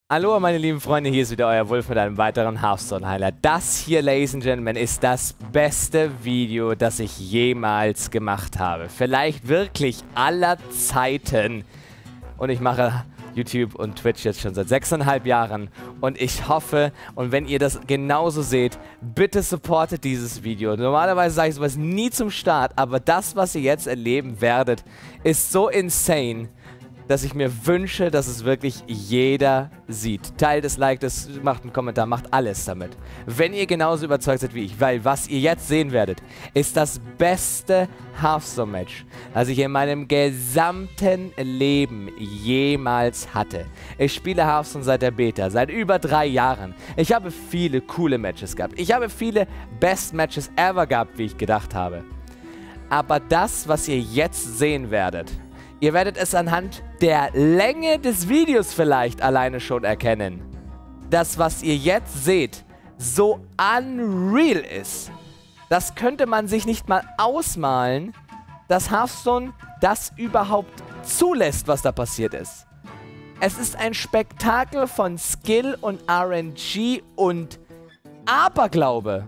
Hallo meine lieben Freunde, hier ist wieder euer Wolf mit einem weiteren Hearthstone-Highlight. Das hier, Ladies and Gentlemen, ist das beste Video, das ich jemals gemacht habe. Vielleicht wirklich aller Zeiten. Und ich mache YouTube und Twitch jetzt schon seit 6,5 Jahren. Und ich hoffe, und wenn ihr das genauso seht, bitte supportet dieses Video. Normalerweise sage ich sowas nie zum Start, aber das, was ihr jetzt erleben werdet, ist so insane, dass ich mir wünsche, dass es wirklich jeder sieht. Teilt es, liked es, macht einen Kommentar, macht alles damit. Wenn ihr genauso überzeugt seid wie ich, weil was ihr jetzt sehen werdet, ist das beste Hearthstone-Match, das ich in meinem gesamten Leben jemals hatte. Ich spiele Hearthstone seit der Beta, seit über 3 Jahren. Ich habe viele coole Matches gehabt. Ich habe viele Best Matches ever gehabt, wie ich gedacht habe. Aber das, was ihr jetzt sehen werdet, ihr werdet es anhand der Länge des Videos vielleicht alleine schon erkennen. Das, was ihr jetzt seht, so unreal ist. Das könnte man sich nicht mal ausmalen, dass Hearthstone das überhaupt zulässt, was da passiert ist. Es ist ein Spektakel von Skill und RNG und Aberglaube.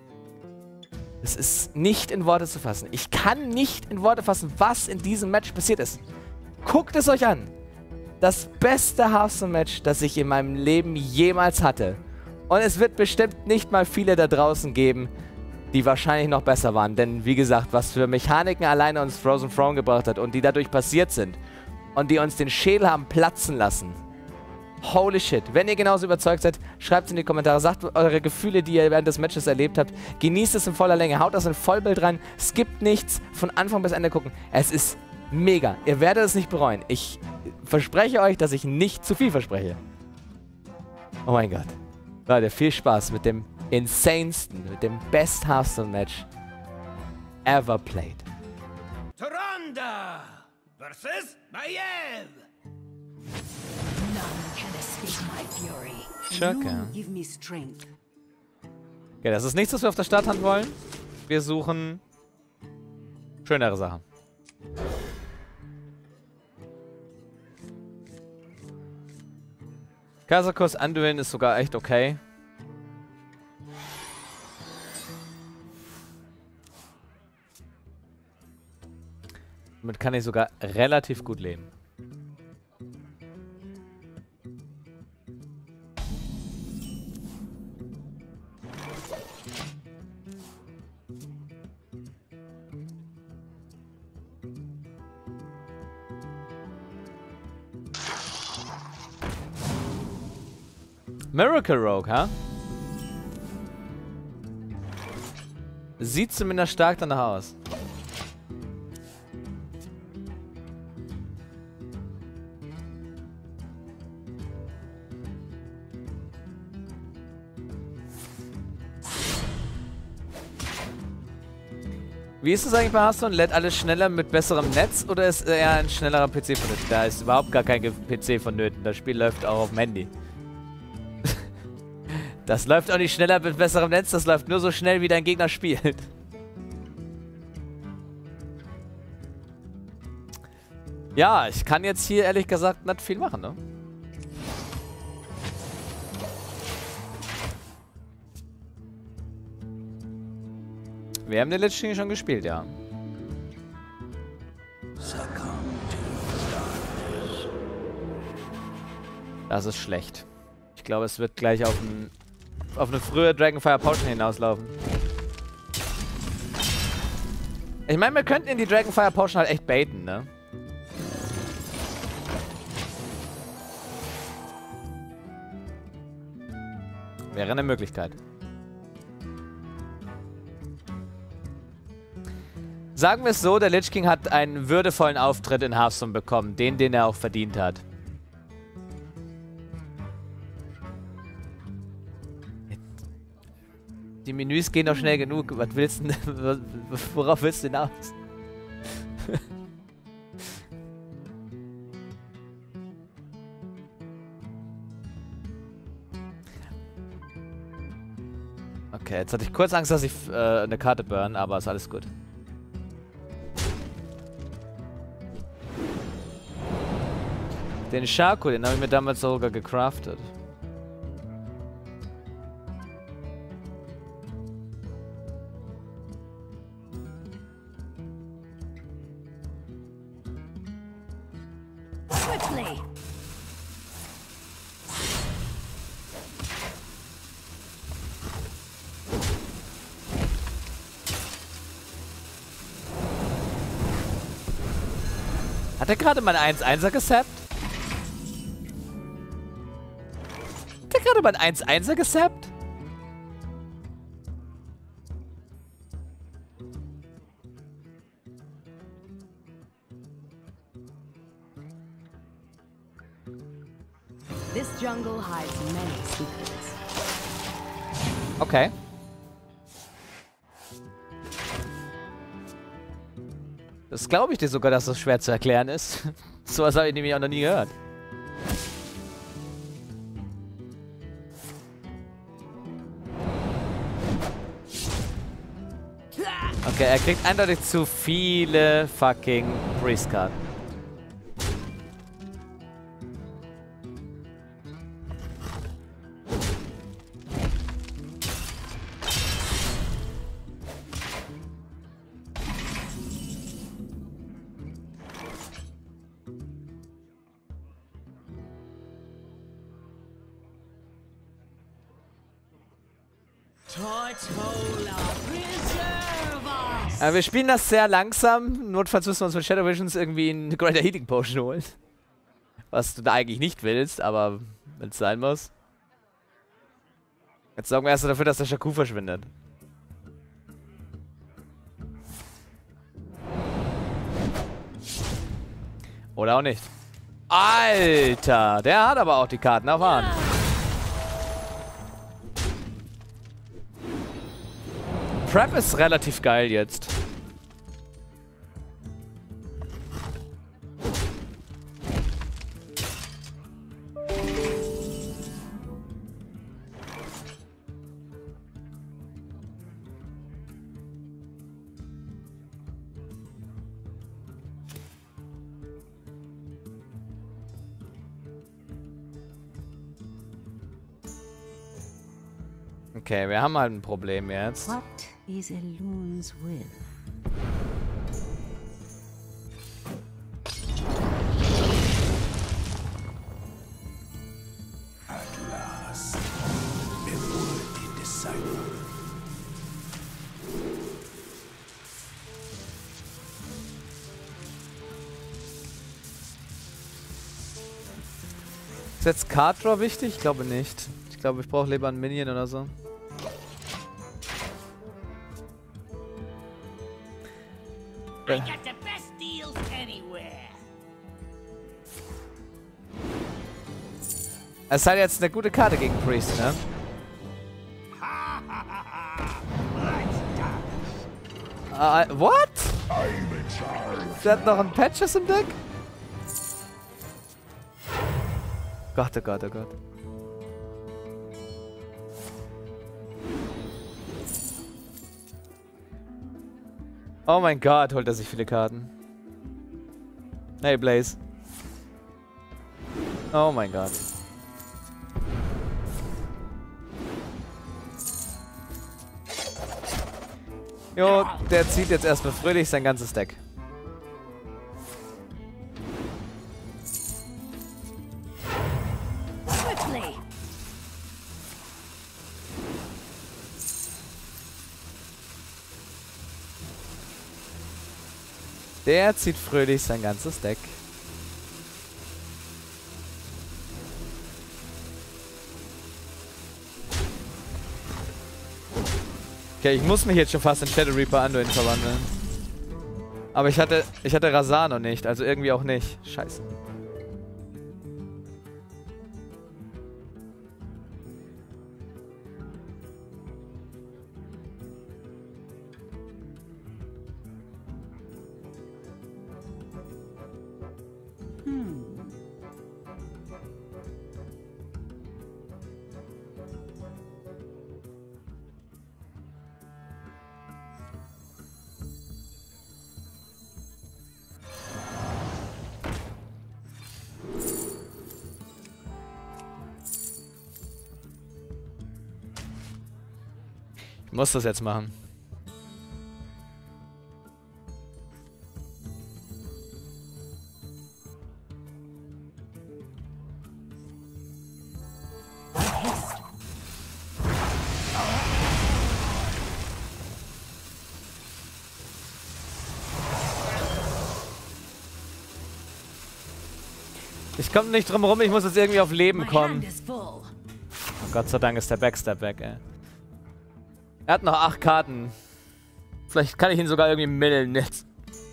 Es ist nicht in Worte zu fassen. Ich kann nicht in Worte fassen, was in diesem Match passiert ist. Guckt es euch an. Das beste Hearthstone-Match, das ich in meinem Leben jemals hatte. Und es wird bestimmt nicht mal viele da draußen geben, die wahrscheinlich noch besser waren. Denn wie gesagt, was für Mechaniken alleine uns Frozen Throne gebracht hat und die dadurch passiert sind und die uns den Schädel haben platzen lassen. Holy shit. Wenn ihr genauso überzeugt seid, schreibt es in die Kommentare. Sagt eure Gefühle, die ihr während des Matches erlebt habt. Genießt es in voller Länge. Haut das in Vollbild rein. Skippt nichts. Von Anfang bis Ende gucken. Es ist mega. Ihr werdet es nicht bereuen. Ich verspreche euch, dass ich nicht zu viel verspreche. Oh mein Gott. Leute, viel Spaß mit dem insanesten, mit dem best Hearthstone-Match ever played. Tyrande versus Maiev. Schurke. Okay, das ist nichts, was wir auf der Starthand wollen. Wir suchen schönere Sachen. Kaiserkurs Anduin ist sogar echt okay. Damit kann ich sogar relativ gut leben. Miracle Rogue, ha? Sieht zumindest stark danach aus. Wie ist es eigentlich bei Hearthstone? Lädt alles schneller mit besserem Netz oder ist eher ein schnellerer PC vonnöten? Da ist überhaupt gar kein PC vonnöten. Das Spiel läuft auch auf dem Handy. Das läuft auch nicht schneller mit besserem Netz, das läuft nur so schnell, wie dein Gegner spielt. Ja, ich kann jetzt hier ehrlich gesagt nicht viel machen, ne? Wir haben den Lich King schon gespielt, ja. Das ist schlecht. Ich glaube, es wird gleich auf eine frühe Dragonfire Potion hinauslaufen. Ich meine, wir könnten in die Dragonfire Potion halt echt baiten, ne? Wäre eine Möglichkeit. Sagen wir es so, der Lich King hat einen würdevollen Auftritt in Hearthstone bekommen. Den er auch verdient hat. Die Menüs gehen doch schnell genug. Was willst du denn? Worauf willst du hinaus? Okay, jetzt hatte ich kurz Angst, dass ich eine Karte burn, aber ist alles gut. Den Shaco, den habe ich mir damals sogar gecraftet. Quickly. Hat er gerade mein 1-1er gesappt? Hat er gerade mein 1-1er gesappt? This jungle hides many secrets. Okay. Das glaube ich dir sogar, dass das schwer zu erklären ist. Sowas habe ich nämlich auch noch nie gehört. Okay, er kriegt eindeutig zu viele fucking Priest-Karten. Tortola, preserve us! Wir spielen das sehr langsam. Notfalls müssen wir uns mit Shadow Visions irgendwie eine Greater Healing Potion holen. Was du da eigentlich nicht willst, aber wenn es sein muss. Jetzt sorgen wir erst dafür, dass der Shaku verschwindet. Oder auch nicht. Alter, der hat aber auch die Karten auf Hand. Prep ist relativ geil jetzt. Okay, wir haben halt ein Problem jetzt. What is Elun's will? Ist jetzt Card Draw wichtig? Ich glaube nicht. Ich glaube, ich brauche lieber einen Minion oder so. I got the best deals anywhere. Es ist halt jetzt eine gute Karte gegen Priest, ne? What? Der hat noch ein Patches im Deck? Gott, oh Gott, oh Gott. Oh mein Gott, holt er sich viele Karten. Hey, Blaze. Oh mein Gott. Jo, der zieht jetzt erstmal fröhlich sein ganzes Deck. Quickly! Der zieht fröhlich sein ganzes Deck. Okay, ich muss mich jetzt schon fast in Shadow Reaper Anduin verwandeln. Aber ich hatte Razar noch nicht, also irgendwie auch nicht. Scheiße. Muss das jetzt machen. Ich komme nicht drum rum, ich muss jetzt irgendwie auf Leben My kommen. hand is full. Oh, Gott sei Dank ist der Backstab weg, ey. Er hat noch 8 Karten. Vielleicht kann ich ihn sogar irgendwie millen jetzt.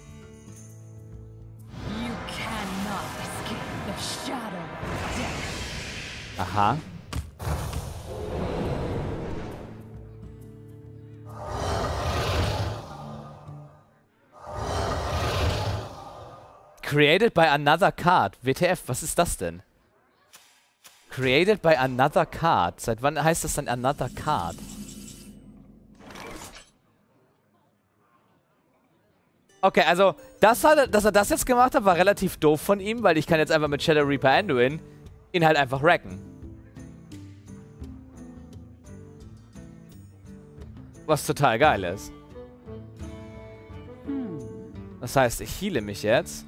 You cannot escape the shadow of death. Aha. Created by another card. WTF, was ist das denn? Created by another card. Seit wann heißt das dann another card? Okay, also, dass er das jetzt gemacht hat, war relativ doof von ihm, weil ich kann jetzt einfach mit Shadow Reaper Anduin ihn halt einfach wrecken. Was total geil ist. Das heißt, ich heale mich jetzt.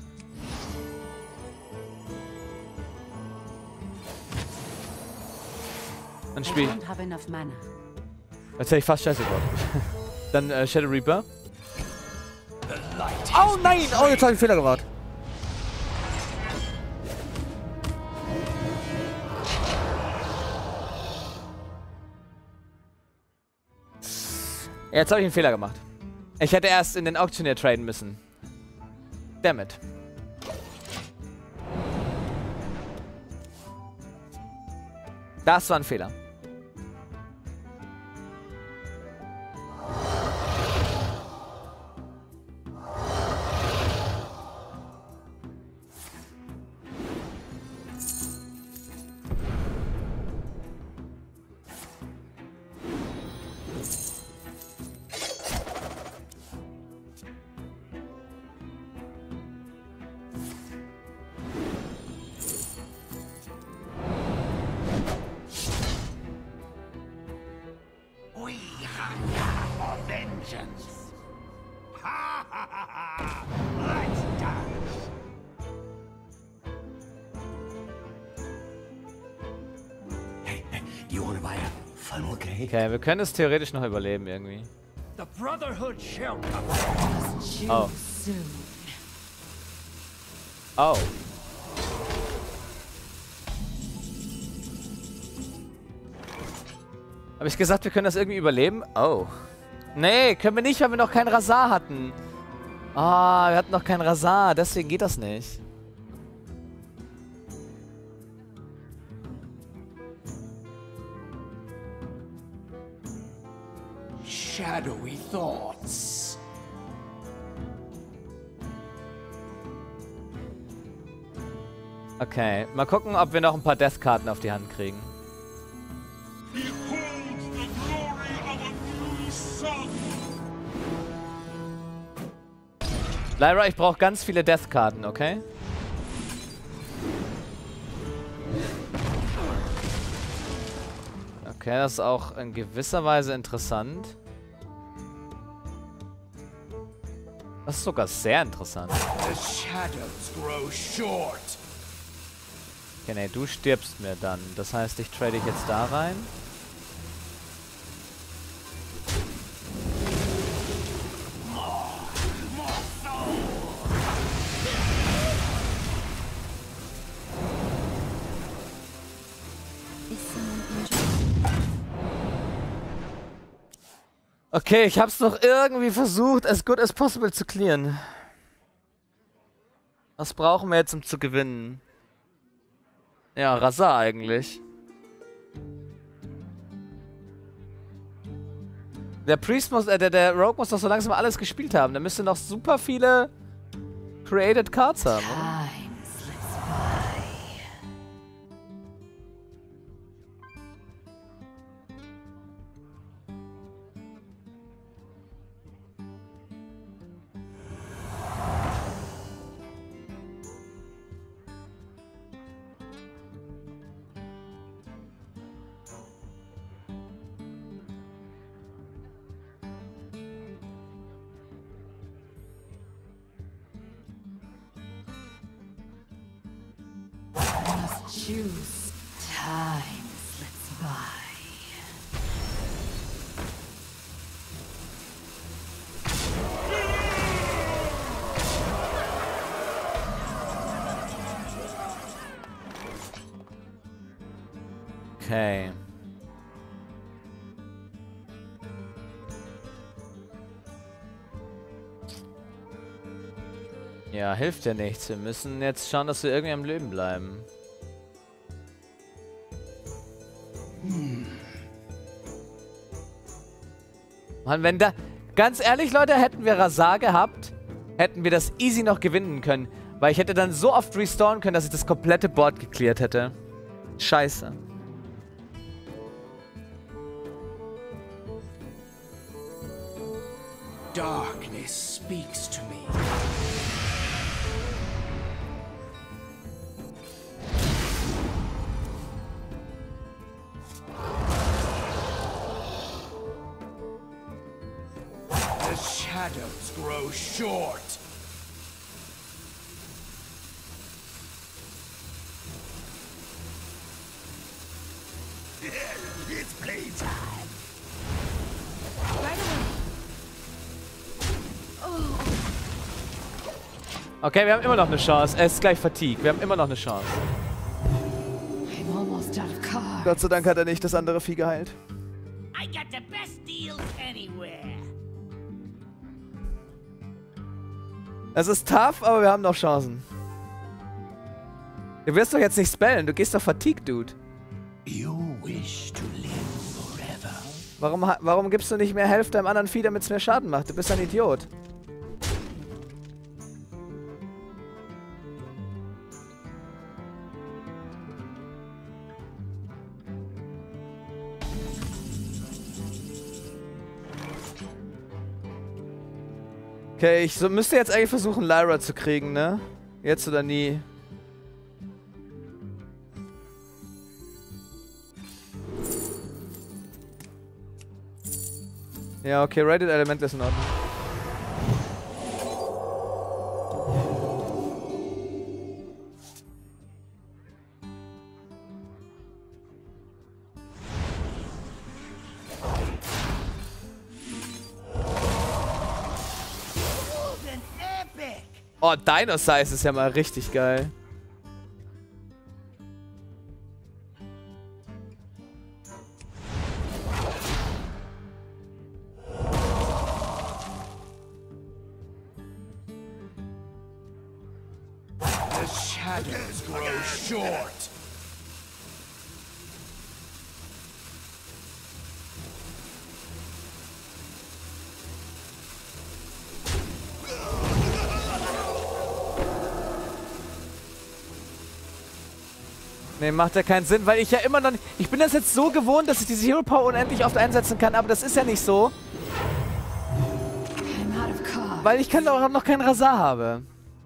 Und I spiel. don't have enough mana. Jetzt hätte ich fast Scheiße gebaut. Dann Shadow Reaper. Oh nein! Oh, jetzt habe ich einen Fehler gemacht. Jetzt habe ich einen Fehler gemacht. Ich hätte erst in den Auctioneer traden müssen. Dammit. Das war ein Fehler. We hunger for vengeance. Ha ha ha ha! Let's dance. Hey, do you want to buy a funnel cake? Okay, wir können es theoretisch noch überleben irgendwie. The Brotherhood shall come. Too Oh. soon. Oh. Habe ich gesagt, wir können das irgendwie überleben? Oh. Nee, können wir nicht, weil wir noch keinen Rasar hatten. Ah, wir hatten noch keinen Rasar, deswegen geht das nicht. Shadowy thoughts. Okay, mal gucken, ob wir noch ein paar Death-Karten auf die Hand kriegen. Behold the glory of a new sun. Lyra, ich brauche ganz viele Death-Karten, okay? Okay, das ist auch in gewisser Weise interessant. Das ist sogar sehr interessant. The shadows grow short. Okay, nee, du stirbst mir dann. Das heißt, ich trade dich jetzt da rein. Is someone injured? Okay, ich hab's noch irgendwie versucht, as good as possible zu clearen. Was brauchen wir jetzt, um zu gewinnen? Ja, Rasar eigentlich. Der Priest muss, der Rogue muss doch so langsam alles gespielt haben. Der müsste noch super viele Created Cards haben, oder? Time slips by. Choose time slips by. Okay. Ja, hilft ja nichts. Wir müssen jetzt schauen, dass wir irgendwie am Leben bleiben. Mann, wenn da... Ganz ehrlich, Leute, hätten wir Rasar gehabt, hätten wir das easy noch gewinnen können. Weil ich hätte dann so oft restoren können, dass ich das komplette Board geklärt hätte. Scheiße. Darkness speaks to me. The shadows grow short. It's playtime. Okay, wir haben immer noch eine Chance. Er ist gleich Fatigue. Wir haben immer noch eine Chance. I'm almost out of cards. Gott sei Dank hat er nicht das andere Vieh geheilt. I got the best deals anywhere. Es ist tough, aber wir haben noch Chancen. Du wirst doch jetzt nicht spellen. Du gehst doch Fatigue, Dude. You wish to live forever? Warum gibst du nicht mehr Hälfte am anderen Vieh, damit es mehr Schaden macht? Du bist ein Idiot. Okay, ich müsste jetzt eigentlich versuchen, Lyra zu kriegen, ne? Jetzt oder nie. Ja, okay, Rated Element ist in Ordnung. Oh, Dino Size ist ja mal richtig geil. The shadows grow short. Nee, macht ja keinen Sinn, weil ich ja immer noch nicht... Ich bin das jetzt so gewohnt, dass ich diese Hero Power unendlich oft einsetzen kann, aber das ist ja nicht so. I'm out of cards. Weil ich auch noch keinen Rasar habe.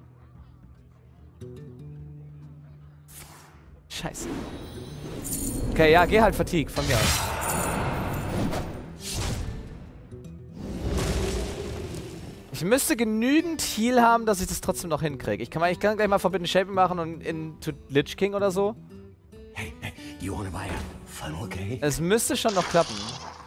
Scheiße. Okay, ja, geh halt Fatigue von mir aus. Ich müsste genügend Heal haben, dass ich das trotzdem noch hinkriege. Ich kann gleich mal Forbidden Shaping machen und into Lich King oder so. Hey, you wanna buy a funnel cake? Es müsste schon noch klappen.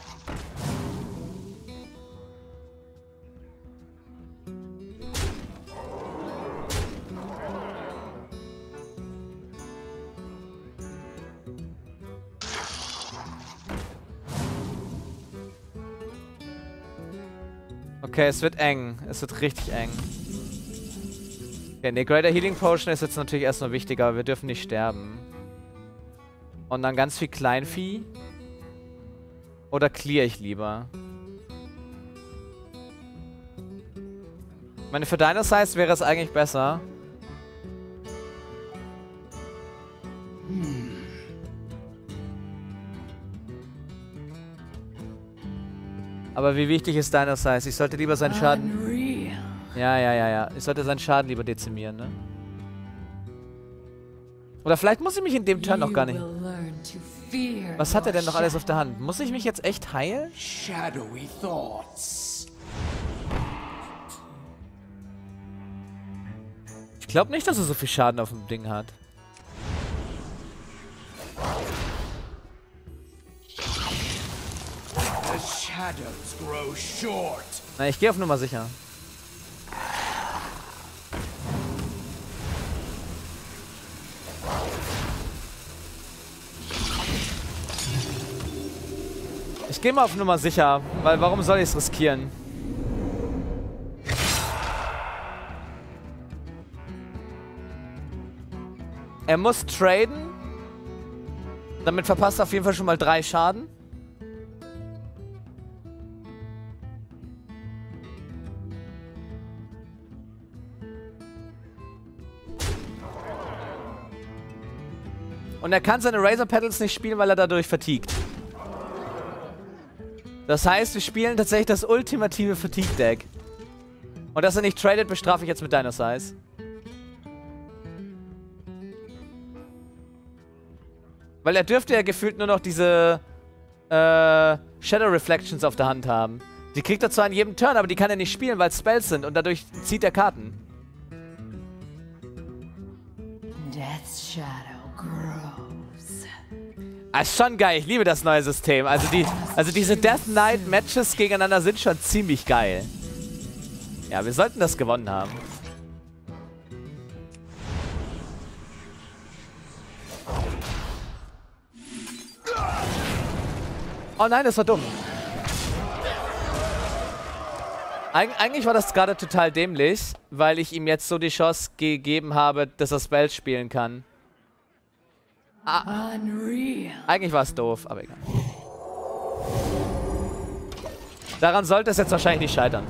Okay, es wird eng. Es wird richtig eng. Okay, ne, Greater Healing Potion ist jetzt natürlich erstmal wichtiger, aber wir dürfen nicht sterben. Und dann ganz viel Kleinvieh. Oder clear ich lieber? Ich meine, für Dino Size wäre es eigentlich besser. Aber wie wichtig ist Dino Size? Ich sollte lieber seinen Schaden... Unreal. Ja. Ich sollte seinen Schaden lieber dezimieren, ne? Oder vielleicht muss ich mich in dem Turn noch gar nicht... Was hat er denn noch alles auf der Hand? Muss ich mich jetzt echt heilen? Shadowy thoughts. Ich glaube nicht, dass er so viel Schaden auf dem Ding hat. shadows grow short. Na, ich gehe auf Nummer sicher. Ich gehe mal auf Nummer sicher, weil warum soll ich es riskieren? Er muss traden. Damit verpasst er auf jeden Fall schon mal 3 Schaden. Und er kann seine Razor Petals nicht spielen, weil er dadurch vertiegt. Das heißt, wir spielen tatsächlich das ultimative Fatigue-Deck. Und dass er nicht tradet, bestrafe ich jetzt mit Dino Size. Weil er dürfte ja gefühlt nur noch diese Shadow Reflections auf der Hand haben. Die kriegt er zwar in jedem Turn, aber die kann er nicht spielen, weil es Spells sind und dadurch zieht er Karten. Death's shadow grows. Ah, ist schon geil. Ich liebe das neue System. Also diese Death Knight Matches gegeneinander sind schon ziemlich geil. Ja, wir sollten das gewonnen haben. Oh nein, das war dumm. Eigentlich war das gerade total dämlich, weil ich ihm jetzt so die Chance gegeben habe, dass er Spells spielen kann. Unreal. Eigentlich war es doof, aber egal. Daran sollte es jetzt wahrscheinlich nicht scheitern.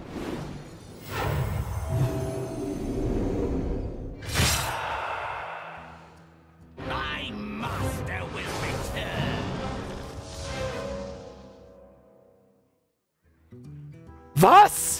My master will return. Was?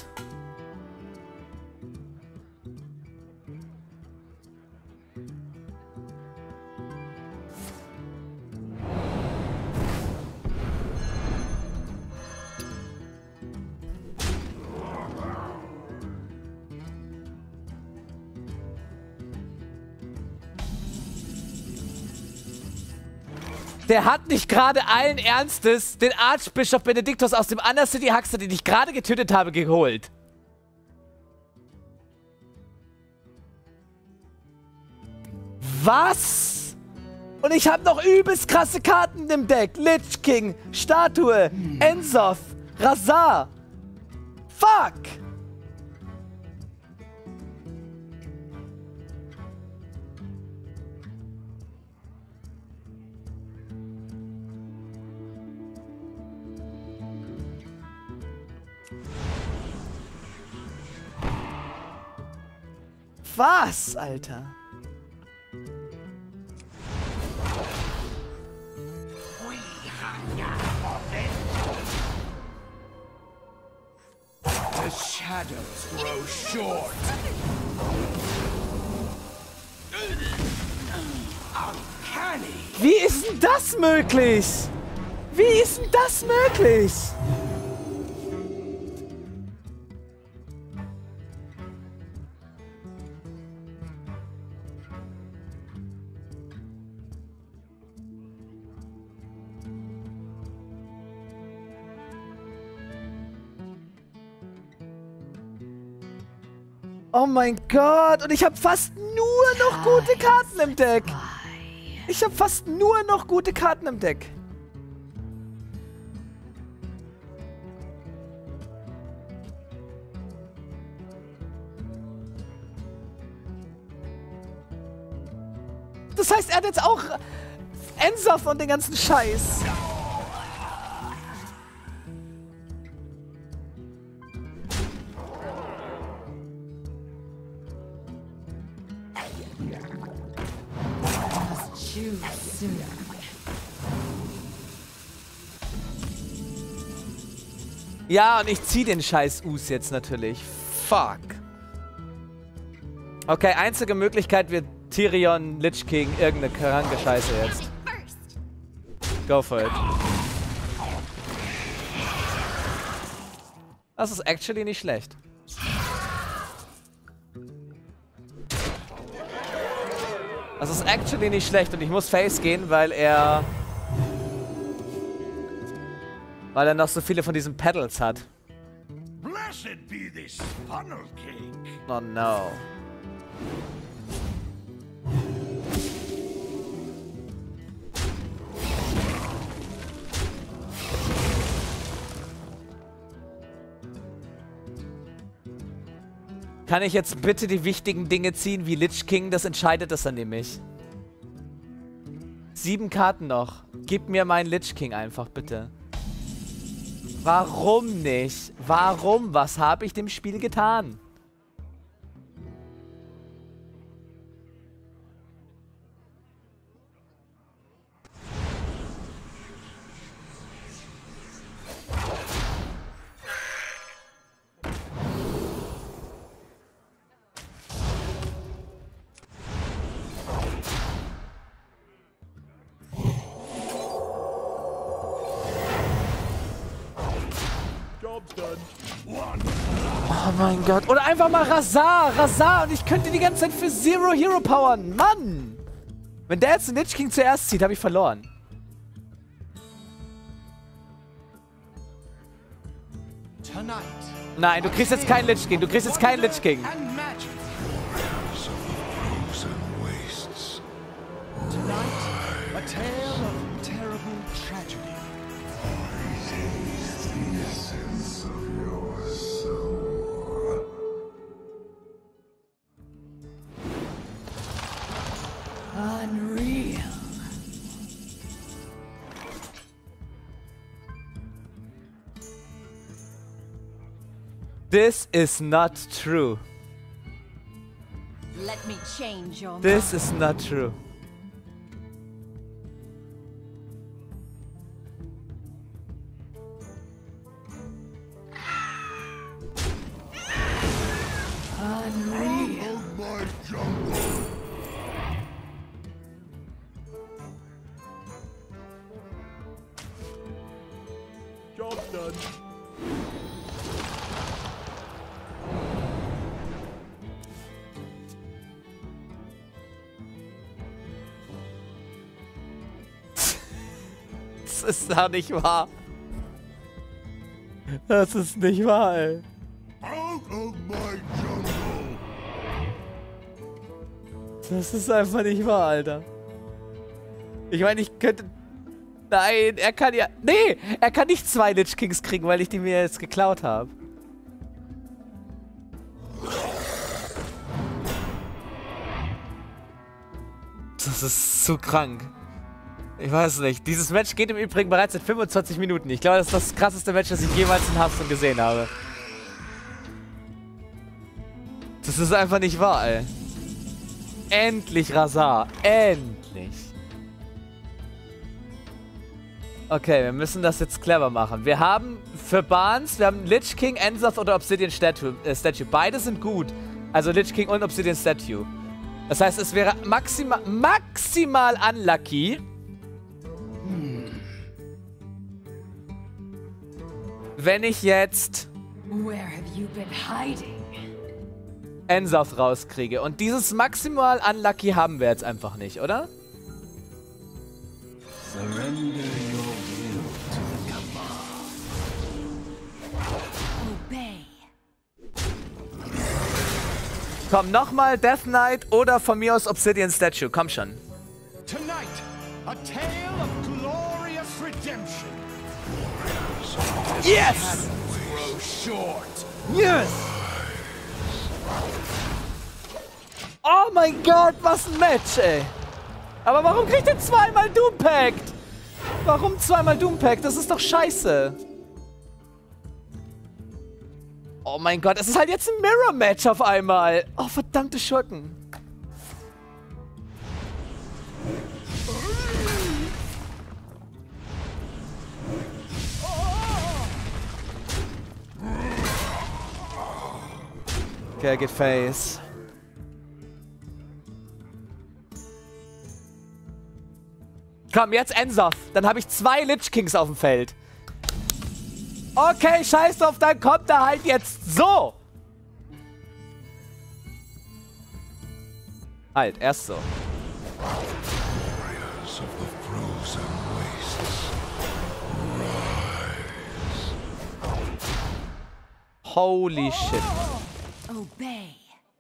Der hat nicht gerade allen Ernstes den Archbischof Benediktus aus dem Undercity Huckster, den ich gerade getötet habe, geholt. Was? Und ich habe noch übelst krasse Karten im Deck. Lich King, Statue, Enzoth, Razar. Fuck! Was, Alter? We hunger for vengeance. The shadows grow short. Uncanny. Wie ist denn das möglich? Wie ist denn das möglich? Oh mein Gott, und ich habe fast nur noch gute Karten im Deck. Ich habe fast nur noch gute Karten im Deck. Das heißt, er hat jetzt auch Enzoth und den ganzen Scheiß. Ja, und ich zieh den scheiß Us jetzt natürlich. Fuck. Okay, einzige Möglichkeit wird Tyrion, Lich King, irgendeine kranke Scheiße jetzt. Go for it. Das ist actually nicht schlecht. Das ist actually nicht schlecht und ich muss Face gehen, weil er... Weil er noch so viele von diesen Pedals hat. Blessed be this funnel cake. Oh no. Kann ich jetzt bitte die wichtigen Dinge ziehen, wie Lich King? Das entscheidet das dann nämlich. 7 Karten noch. Gib mir meinen Lich King einfach, bitte. Warum nicht? Warum? Was habe ich dem Spiel getan? Oh mein Gott. Oder einfach mal Razar. Razar. Und ich könnte die ganze Zeit für Zero Hero powern. Mann. Wenn der jetzt den Lich King zuerst zieht, habe ich verloren. Tonight. Nein, du kriegst jetzt keinen Lich King. Du kriegst jetzt keinen Lich King. And magic. Tonight, a tale of terrible tragedy. Unreal. This is not true. Let me change your mind. This is not true. Unreal. Job done. Das ist doch nicht wahr. Das ist nicht wahr, ey. Out of my jungle. Das ist einfach nicht wahr, Alter. Ich meine, ich könnte... Nein, er kann ja... Nee, er kann nicht 2 Lich Kings kriegen, weil ich die mir jetzt geklaut habe. Das ist zu krank. Ich weiß nicht. Dieses Match geht im Übrigen bereits seit 25 Minuten. Ich glaube, das ist das krasseste Match, das ich jemals in Hearthstone gesehen habe. Das ist einfach nicht wahr, ey. Endlich, Razar. Endlich. Okay, wir müssen das jetzt clever machen. Wir haben für Barnes, wir haben Lich King, Enzoth oder Obsidian Statue. Beide sind gut. Also Lich King und Obsidian Statue. Das heißt, es wäre maximal unlucky, wenn ich jetzt Where have you been hiding? Enzoth rauskriege. Und dieses maximal unlucky haben wir jetzt einfach nicht, oder? Surrender your will to the command. Obey. Komm, nochmal Death Knight oder von mir aus Obsidian Statue. Komm schon. Tonight, a tale of glorious redemption. Yes! Grow short. Yes! Oh mein Gott, was ein Match, ey. Aber warum kriegt er 2-mal Doom Pact? Warum 2-mal Doom Pact? Das ist doch scheiße. Oh mein Gott, es ist halt jetzt ein Mirror-Match auf einmal. Oh, verdammte Schurken. Okay, er geht Face. Komm, jetzt Enzoth. Dann habe ich 2 Lich Kings auf dem Feld. Okay, scheiß drauf, dann kommt er halt jetzt so. Halt, erst so. Holy shit. Obey.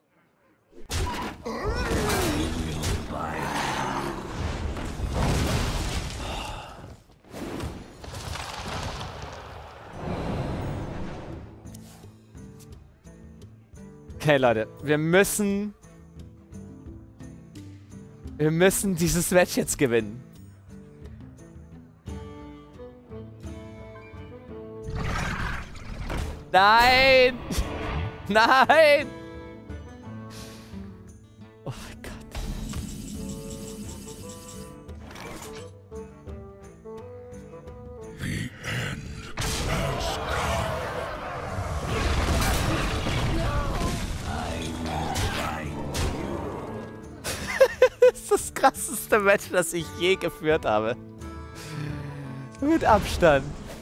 Okay, Leute, wir müssen dieses Match jetzt gewinnen. Nein! Nein! Oh mein Gott. Das ist das krasseste Match, das ich je geführt habe. Mit Abstand.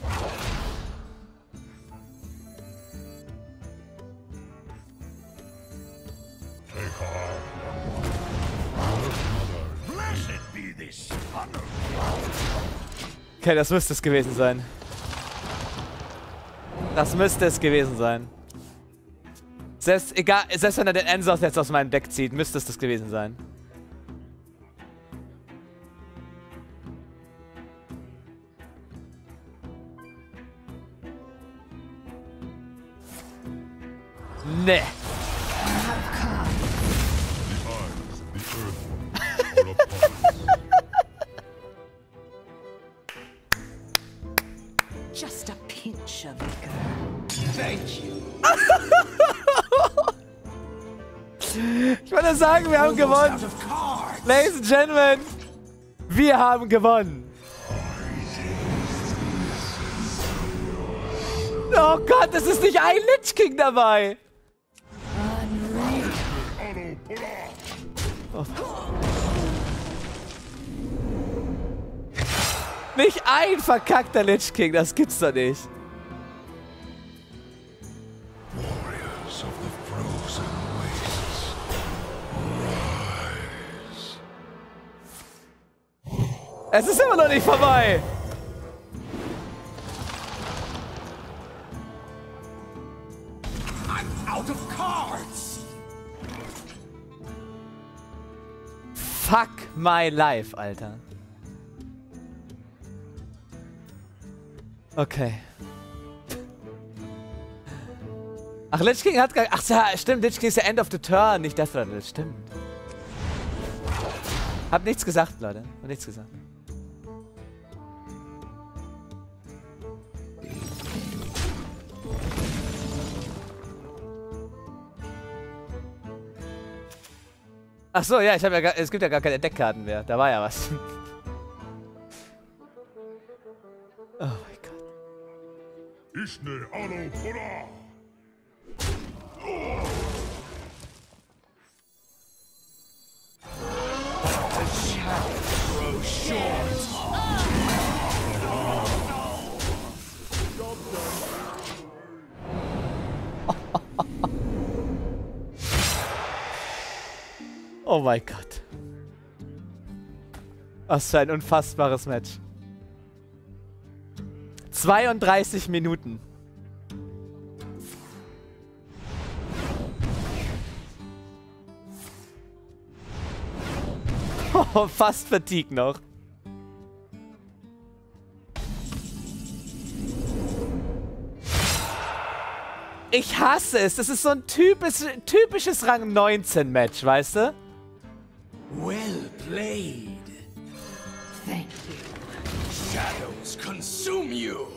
Okay, das müsste es gewesen sein. Das müsste es gewesen sein. Selbst wenn er den Ensos jetzt aus meinem Deck zieht, müsste es das gewesen sein. Nee. Just a pinch of vigor. Thank you. Ich würde sagen, wir haben gewonnen. Out of cards. Ladies and Gentlemen, wir haben gewonnen. Oh Gott, es ist nicht ein Lich King dabei. Oh. Nicht ein verkackter Lich King, das gibt's doch nicht. Warriors of the frozen wastes, rise. Es ist immer noch nicht vorbei. I'm out of cards. Fuck my life, Alter. Okay. Ach, Lich King hat gar... Ach ja, stimmt, Lich King ist ja End of the Turn, nicht Death Rattle, stimmt. Hab nichts gesagt, Leute. Hab nichts gesagt. Ach so, ja, es gibt ja gar keine Deckkarten mehr. Da war ja was. Oh mein Gott. Ishne Alo Pura. Oh mein Gott. Was für ein unfassbares Match. 32 Minuten. Oh, fast Fatigue noch. Ich hasse es. Das ist so ein typisches Rang 19 Match, weißt du? Well played. Thank you. Shadows consume you.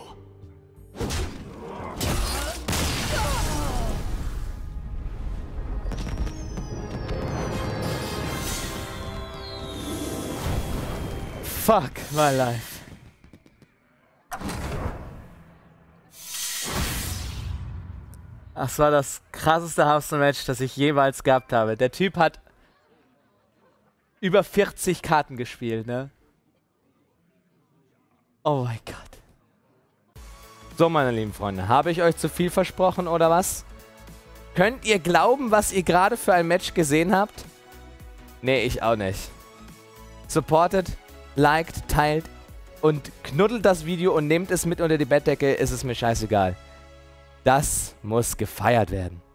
Fuck my life. Das war das krasseste Hearthstone-Match, das ich jemals gehabt habe. Der Typ hat über 40 Karten gespielt, ne? Oh mein Gott. So, meine lieben Freunde, habe ich euch zu viel versprochen oder was? Könnt ihr glauben, was ihr gerade für ein Match gesehen habt? Nee, ich auch nicht. Supportet, liked, teilt und knuddelt das Video und nehmt es mit unter die Bettdecke, ist es mir scheißegal. Das muss gefeiert werden.